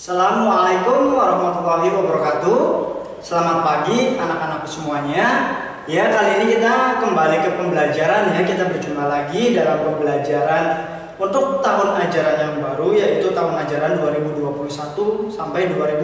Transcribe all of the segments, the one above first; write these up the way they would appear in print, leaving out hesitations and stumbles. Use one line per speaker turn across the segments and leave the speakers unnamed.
Assalamualaikum warahmatullahi wabarakatuh. Selamat pagi anak-anakku semuanya. Ya, kali ini kita kembali ke pembelajaran ya. Kita berjumpa lagi dalam pembelajaran untuk tahun ajaran yang baru, yaitu tahun ajaran 2021 sampai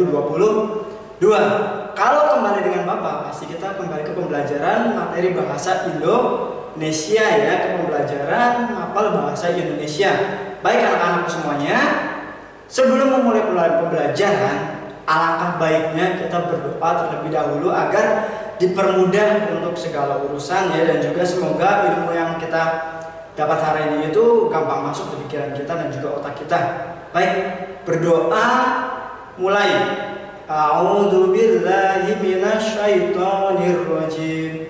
2022. Kalau kembali dengan Bapak, pasti kita kembali ke pembelajaran materi bahasa Indonesia ya, ke pembelajaran hafal bahasa Indonesia. Baik anak-anakku semuanya, sebelum memulai pembelajaran, alangkah baiknya kita berdoa terlebih dahulu agar dipermudah untuk segala urusan ya, dan juga semoga ilmu yang kita dapat hari ini itu gampang masuk ke pikiran kita dan juga otak kita. Baik, berdoa mulai. A'udzubillahi minasyaitonirrajim.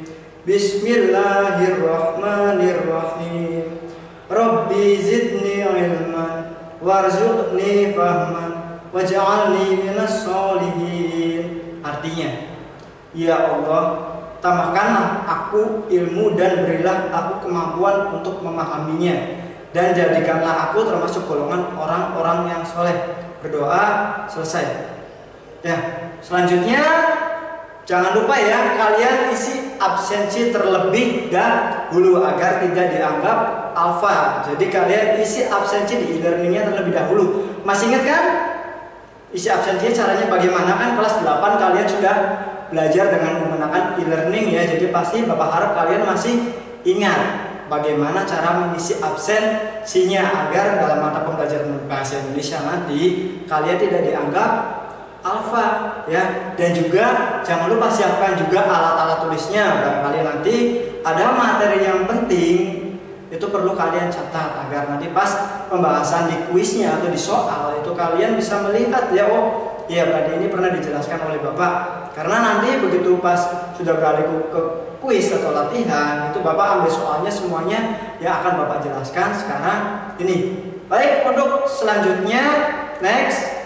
Bismillahirrahmanirrahim. Rabbi zidni ilman warzuqni fahman waj'alni minas sholihin. Artinya, ya Allah, tambahkanlah aku ilmu dan berilah aku kemampuan untuk memahaminya, dan jadikanlah aku termasuk golongan orang-orang yang soleh. Berdoa selesai. Ya, selanjutnya jangan lupa ya, kalian isi absensi terlebih dahulu agar tidak dianggap alfa. Jadi kalian isi absensi di e-learningnya terlebih dahulu. Masih ingat kan? Isi absensinya caranya bagaimana? Kan kelas 8 kalian sudah belajar dengan menggunakan e-learning ya. Jadi pasti Bapak harap kalian masih ingat bagaimana cara mengisi absensinya agar dalam mata pembelajaran bahasa Indonesia nanti kalian tidak dianggap alfa ya. Dan juga jangan lupa siapkan juga alat-alat tulisnya. Barangkali nanti ada materi yang penting, itu perlu kalian catat agar nanti pas pembahasan di kuisnya atau di soal itu kalian bisa melihat ya, oh iya berarti ini pernah dijelaskan oleh Bapak. Karena nanti begitu pas sudah beralih ke kuis atau latihan, itu Bapak ambil soalnya semuanya yang akan Bapak jelaskan sekarang ini. Baik, untuk selanjutnya next.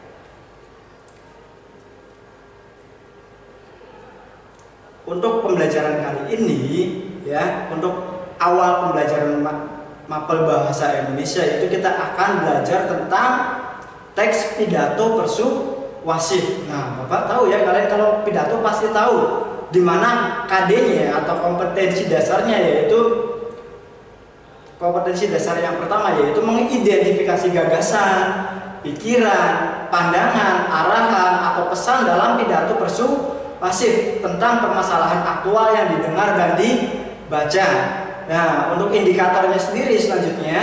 Untuk pembelajaran kali ini ya, untuk awal pembelajaran mapel bahasa Indonesia itu kita akan belajar tentang teks pidato persuasif. Nah, Bapak tahu ya, kalian kalau pidato pasti tahu di mana KD-nya atau kompetensi dasarnya, yaitu kompetensi dasar yang pertama yaitu mengidentifikasi gagasan, pikiran, pandangan, arahan atau pesan dalam pidato persuasif tentang permasalahan aktual yang didengar dan dibaca. Nah, untuk indikatornya sendiri selanjutnya,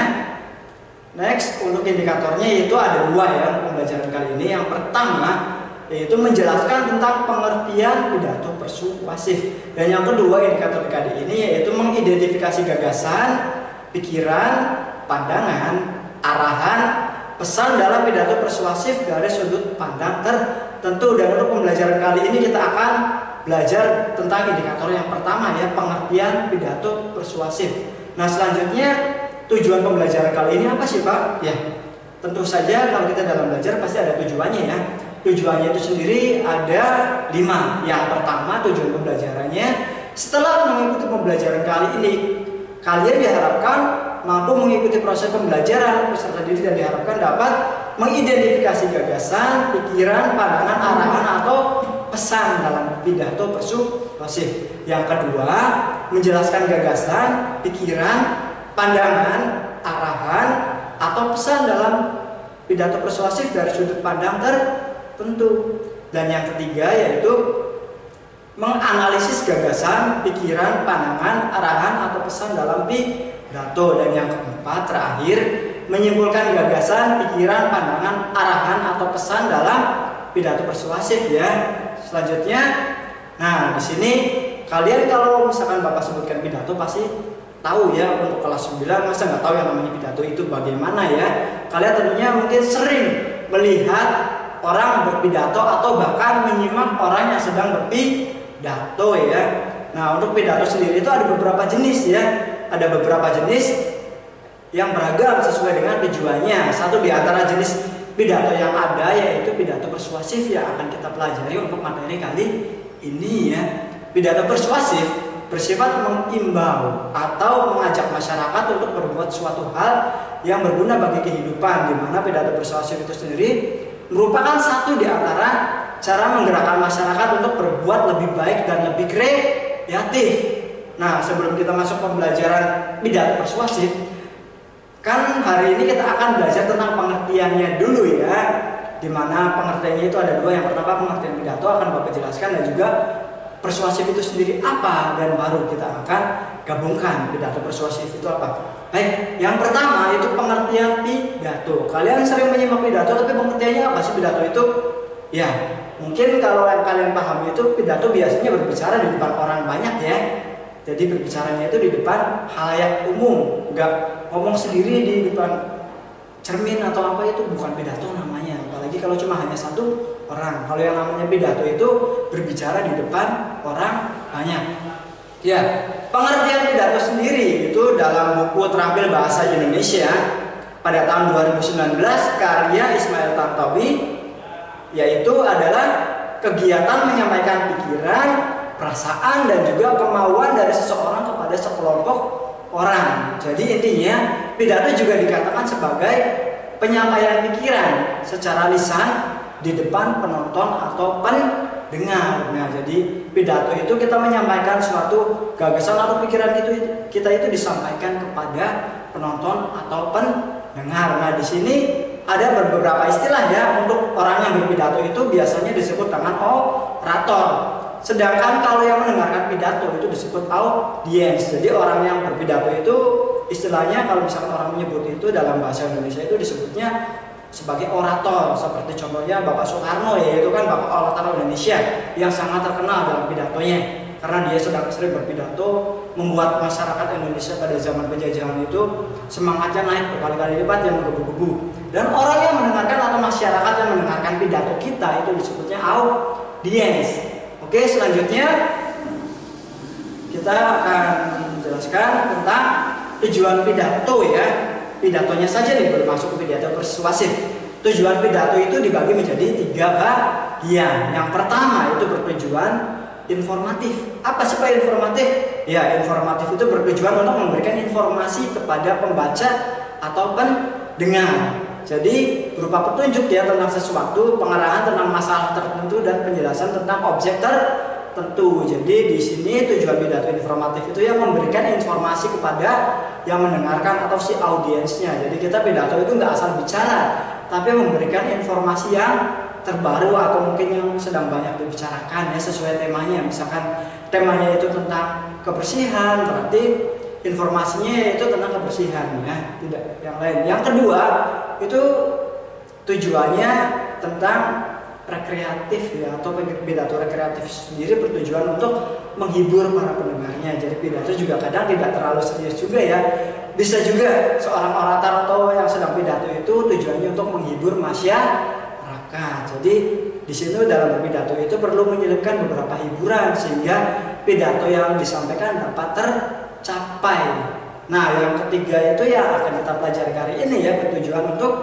next, untuk indikatornya yaitu ada dua ya pembelajaran kali ini. Yang pertama yaitu menjelaskan tentang pengertian pidato persuasif, dan yang kedua indikator kali ini yaitu mengidentifikasi gagasan, pikiran, pandangan, arahan, pesan dalam pidato persuasif dari sudut pandang tertentu. Dan untuk pembelajaran kali ini kita akan belajar tentang indikator yang pertama ya, pengertian pidato persuasif. Nah, selanjutnya tujuan pembelajaran kali ini apa sih Pak? Ya, tentu saja kalau kita dalam belajar pasti ada tujuannya ya. Tujuannya itu sendiri ada 5. Yang pertama, tujuan pembelajarannya, setelah mengikuti pembelajaran kali ini, kalian diharapkan mampu mengikuti proses pembelajaran peserta didik dan diharapkan dapat mengidentifikasi gagasan, pikiran, pandangan, arahan atau pesan dalam pidato persuasif. Yang kedua, menjelaskan gagasan, pikiran, pandangan, arahan atau pesan dalam pidato persuasif dari sudut pandang tertentu. Dan yang ketiga yaitu menganalisis gagasan, pikiran, pandangan, arahan atau pesan dalam pidato. Dan yang keempat terakhir, menyimpulkan gagasan, pikiran, pandangan, arahan atau pesan dalam pidato persuasif ya. Selanjutnya, nah di sini kalian kalau misalkan Bapak sebutkan pidato pasti tahu ya. Untuk kelas 9 masa nggak tahu yang namanya pidato itu bagaimana ya. Kalian tentunya mungkin sering melihat orang berpidato atau bahkan menyimak orang yang sedang berpidato ya. Nah, untuk pidato sendiri itu ada beberapa jenis ya. Ada beberapa jenis yang beragam sesuai dengan tujuannya. Satu di antara jenis pidato yang ada yaitu pidato persuasif yang akan kita pelajari untuk materi kali ini ya. Pidato persuasif bersifat mengimbau atau mengajak masyarakat untuk berbuat suatu hal yang berguna bagi kehidupan, di mana pidato persuasif itu sendiri merupakan satu di antara cara menggerakkan masyarakat untuk berbuat lebih baik dan lebih kreatif. Nah, sebelum kita masuk pembelajaran pidato persuasif, kan hari ini kita akan belajar tentang pengertiannya dulu ya. Dimana pengertiannya itu ada dua. Yang pertama pengertian pidato akan Bapak jelaskan, dan juga persuasif itu sendiri apa, dan baru kita akan gabungkan pidato persuasif itu apa. Baik, yang pertama itu pengertian pidato. Kalian sering menyimak pidato, tapi pengertiannya apa sih pidato itu? Ya, mungkin kalau yang kalian pahami itu pidato biasanya berbicara di depan orang banyak ya. Jadi berbicaranya itu di depan halayak umum, nggak ngomong sendiri di depan cermin atau apa, itu bukan pidato namanya. Apalagi kalau cuma hanya satu orang. Kalau yang namanya pidato itu berbicara di depan orang banyak. Ya, pengertian pidato sendiri itu dalam buku Terampil Bahasa Indonesia pada tahun 2019 karya Ismail Tantowi, yaitu adalah kegiatan menyampaikan pikiran, perasaan, dan juga kemauan dari seseorang kepada sekelompok orang. Jadi intinya pidato juga dikatakan sebagai penyampaian pikiran secara lisan di depan penonton atau pendengar. Nah, jadi pidato itu kita menyampaikan suatu gagasan atau pikiran kita itu disampaikan kepada penonton atau pendengar. Nah, di sini ada beberapa istilah ya untuk orang yang berpidato itu biasanya disebut dengan orator. Sedangkan kalau yang mendengarkan pidato itu disebut audiens. Jadi orang yang berpidato itu istilahnya kalau misalkan orang menyebut itu dalam bahasa Indonesia itu disebutnya sebagai orator. Seperti contohnya Bapak Soekarno, yaitu kan Bapak orator Indonesia yang sangat terkenal dalam pidatonya. Karena dia sering berpidato, membuat masyarakat Indonesia pada zaman penjajahan itu semangatnya naik berkali-kali lipat yang menggebu-gebu. Dan orang yang mendengarkan atau masyarakat yang mendengarkan pidato kita itu disebutnya audiens. Oke, selanjutnya kita akan menjelaskan tentang tujuan pidato ya. Pidatonya saja nih belum masuk ke pidato persuasif. Tujuan pidato itu dibagi menjadi 3 bagian. Yang pertama itu bertujuan informatif. Apa sih Pak informatif? Ya, informatif itu bertujuan untuk memberikan informasi kepada pembaca atau pendengar. Jadi berupa petunjuk ya tentang sesuatu, pengarahan tentang masalah tertentu, dan penjelasan tentang objek tertentu. Jadi di sini tujuan pidato informatif itu yang memberikan informasi kepada yang mendengarkan atau si audiensnya. Jadi kita pidato itu nggak asal bicara, tapi memberikan informasi yang terbaru atau mungkin yang sedang banyak dibicarakan ya sesuai temanya. Misalkan temanya itu tentang kebersihan, berarti informasinya itu tentang kebersihan ya, tidak yang lain. Yang kedua itu tujuannya tentang rekreatif ya, atau pidato rekreatif sendiri bertujuan untuk menghibur para pendengarnya. Jadi pidato juga kadang tidak terlalu serius juga ya. Bisa juga seorang orator atau yang sedang pidato itu tujuannya untuk menghibur masyarakat. Jadi di sini dalam berpidato itu perlu menyelipkan beberapa hiburan sehingga pidato yang disampaikan dapat tercapai. Nah, yang ketiga itu ya akan kita pelajari hari ini ya, bertujuan untuk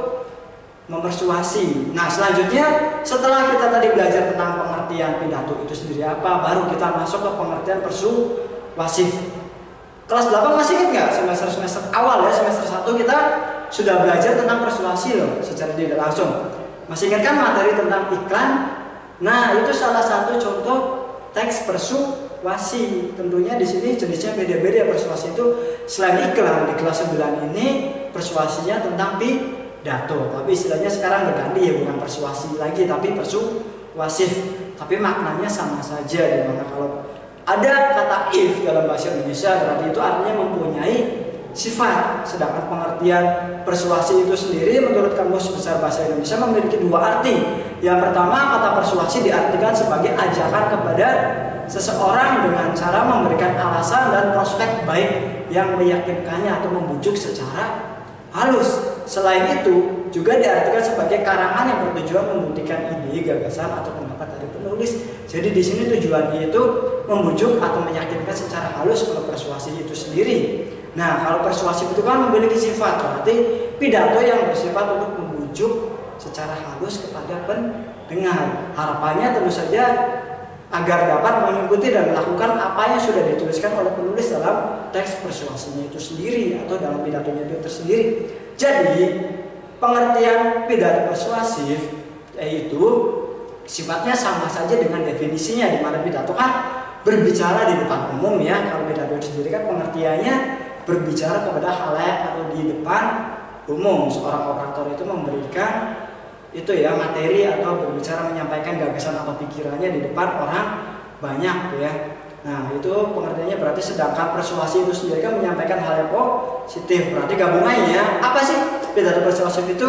mempersuasi. Nah, selanjutnya setelah kita tadi belajar tentang pengertian pidato itu sendiri apa, baru kita masuk ke pengertian persuasif. Kelas 8 masih ingat nggak semester awal ya, semester 1 kita sudah belajar tentang persuasi loh secara tidak langsung. Masih ingat kan materi tentang iklan? Nah, itu salah satu contoh teks persuasi. Tentunya di sini jenisnya beda-beda. Persuasi itu selain iklan di kelas 9 ini persuasinya tentang pidato. Tapi istilahnya sekarang berganti ya, bukan persuasi lagi tapi persuasif. Tapi maknanya sama saja, dimana kalau ada kata if dalam bahasa Indonesia berarti itu artinya mempunyai sifat. Sedangkan pengertian persuasi itu sendiri menurut Kamus Besar Bahasa Indonesia memiliki 2 arti. Yang pertama, kata persuasi diartikan sebagai ajakan kepada seseorang dengan cara memberikan alasan dan prospek baik yang meyakinkannya atau membujuk secara halus. Selain itu, juga diartikan sebagai karangan yang bertujuan membuktikan ide, gagasan atau pendapat dari penulis. Jadi di sini tujuannya itu membujuk atau meyakinkan secara halus kalau persuasi itu sendiri. Nah, kalau persuasif itu kan memiliki sifat, berarti pidato yang bersifat untuk membujuk secara halus kepada pendengar. Harapannya tentu saja agar dapat mengikuti dan melakukan apa yang sudah dituliskan oleh penulis dalam teks persuasinya itu sendiri atau dalam pidatonya itu tersendiri. Jadi pengertian pidato persuasif itu sifatnya sama saja dengan definisinya, di mana pidato kan berbicara di depan umum ya. Kalau pidato sendiri kan pengertiannya berbicara kepada khalayak atau di depan umum. Seorang orator itu memberikan itu ya materi atau berbicara menyampaikan gagasan atau pikirannya di depan orang banyak ya. Nah itu pengertiannya berarti, sedangkan persuasi itu sendiri kan menyampaikan hal yang positif. Berarti gabungannya apa sih pidato persuasif itu?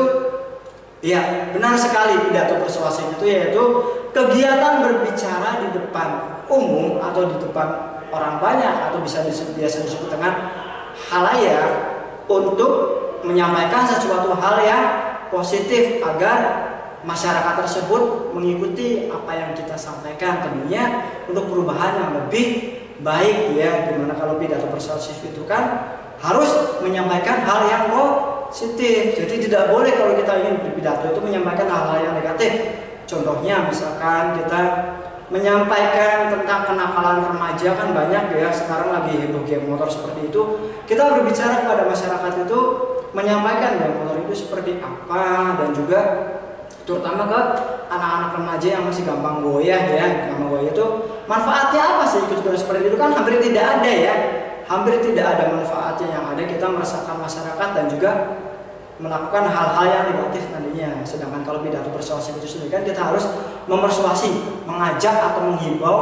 Ya benar sekali, pidato persuasif itu yaitu kegiatan berbicara di depan umum atau di depan orang banyak, atau biasa disebut dengan khalayak, untuk menyampaikan sesuatu hal yang positif agar masyarakat tersebut mengikuti apa yang kita sampaikan, tentunya untuk perubahan yang lebih baik ya. Dimana kalau pidato persuasif itu kan harus menyampaikan hal yang positif, jadi tidak boleh kalau kita ingin berpidato itu menyampaikan hal-hal yang negatif. Contohnya misalkan kita menyampaikan tentang kenakalan remaja, kan banyak ya sekarang lagi heboh game motor seperti itu. Kita berbicara kepada masyarakat itu menyampaikan game motor itu seperti apa, dan juga terutama ke anak-anak remaja yang masih gampang goyah ya. Gampang goyah itu manfaatnya apa sih ikut seperti itu? Kan hampir tidak ada ya, hampir tidak ada manfaatnya. Yang ada kita meresahkan masyarakat dan juga melakukan hal-hal yang negatif nantinya. Sedangkan kalau pidato persuasif itu sendiri kan kita harus mempersuasi, mengajak atau menghimbau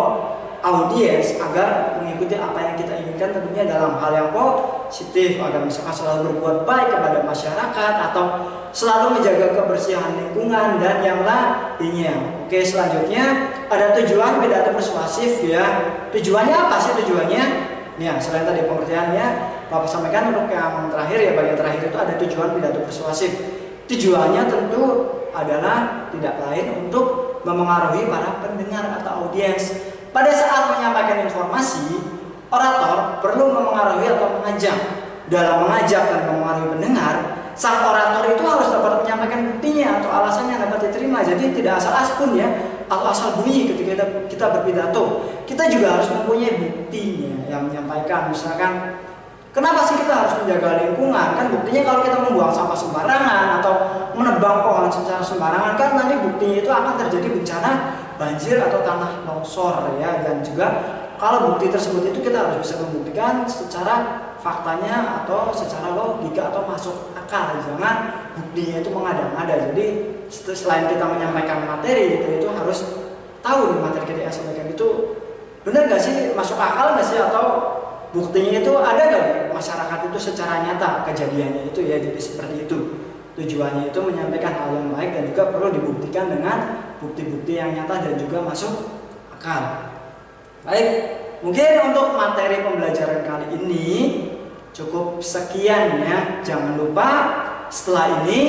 audiens agar mengikuti apa yang kita inginkan, tentunya dalam hal yang positif, agar misalkan selalu berbuat baik kepada masyarakat atau selalu menjaga kebersihan lingkungan dan yang lainnya. Oke, selanjutnya ada tujuan pidato persuasif ya. Tujuannya apa sih tujuannya? Ya, selain tadi pengertiannya Bapak sampaikan, untuk yang terakhir ya, bagian terakhir itu ada tujuan pidato persuasif. Tujuannya tentu adalah tidak lain untuk memengaruhi para pendengar atau audiens. Pada saat menyampaikan informasi, orator perlu memengaruhi atau mengajak. Dalam mengajak dan memengaruhi pendengar, sang orator itu harus dapat menyampaikan buktinya atau alasannya yang dapat diterima. Jadi tidak asal aspun ya, atau asal bunyi ketika kita berpidato. Kita juga harus mempunyai buktinya yang menyampaikan. Misalkan, kenapa sih kita harus menjaga lingkungan? Kan buktinya kalau kita membuang sampah sembarangan atau menebang pohon secara sembarangan, kan nanti buktinya itu akan terjadi bencana banjir atau tanah longsor ya. Dan juga kalau bukti tersebut itu kita harus bisa membuktikan secara faktanya atau secara logika atau masuk akal. Jangan buktinya itu mengada-ngada. Jadi selain kita menyampaikan materi, kita itu harus tahu nih materi kita yang sampaikan itu benar nggak sih, masuk akal nggak sih, atau buktinya itu ada nggak masyarakat itu secara nyata kejadiannya itu ya. Jadi seperti itu tujuannya, itu menyampaikan hal yang baik dan juga perlu dibuktikan dengan bukti-bukti yang nyata dan juga masuk akal. Baik, mungkin untuk materi pembelajaran kali ini cukup sekian ya. Jangan lupa setelah ini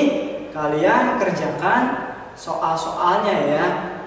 kalian kerjakan soal-soalnya ya.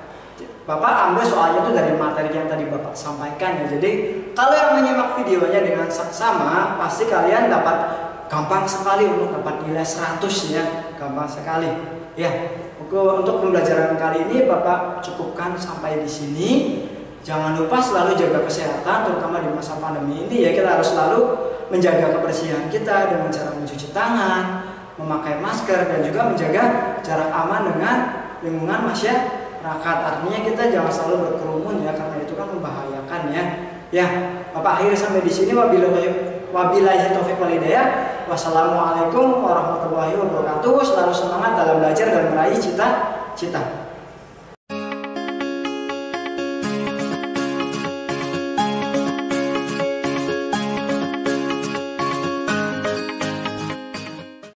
Bapak ambil soalnya itu dari materi yang tadi Bapak sampaikan ya. Jadi kalau yang menyimak videonya dengan saksama, pasti kalian dapat gampang sekali untuk dapat nilai 100 ya. Gampang sekali ya. Untuk pembelajaran kali ini Bapak cukupkan sampai di sini. Jangan lupa selalu jaga kesehatan, terutama di masa pandemi ini ya. Kita harus selalu menjaga kebersihan kita dengan cara mencuci tangan, memakai masker, dan juga menjaga jarak aman dengan lingkungan masyarakat. Artinya kita jangan selalu berkerumun ya, karena itu kan membahayakan ya. Ya, Bapak akhiri sampai di sini. Wabillahi taufiq wal hidayah. Wassalamualaikum warahmatullahi wabarakatuh. Selalu semangat dalam belajar dan meraih cita-cita.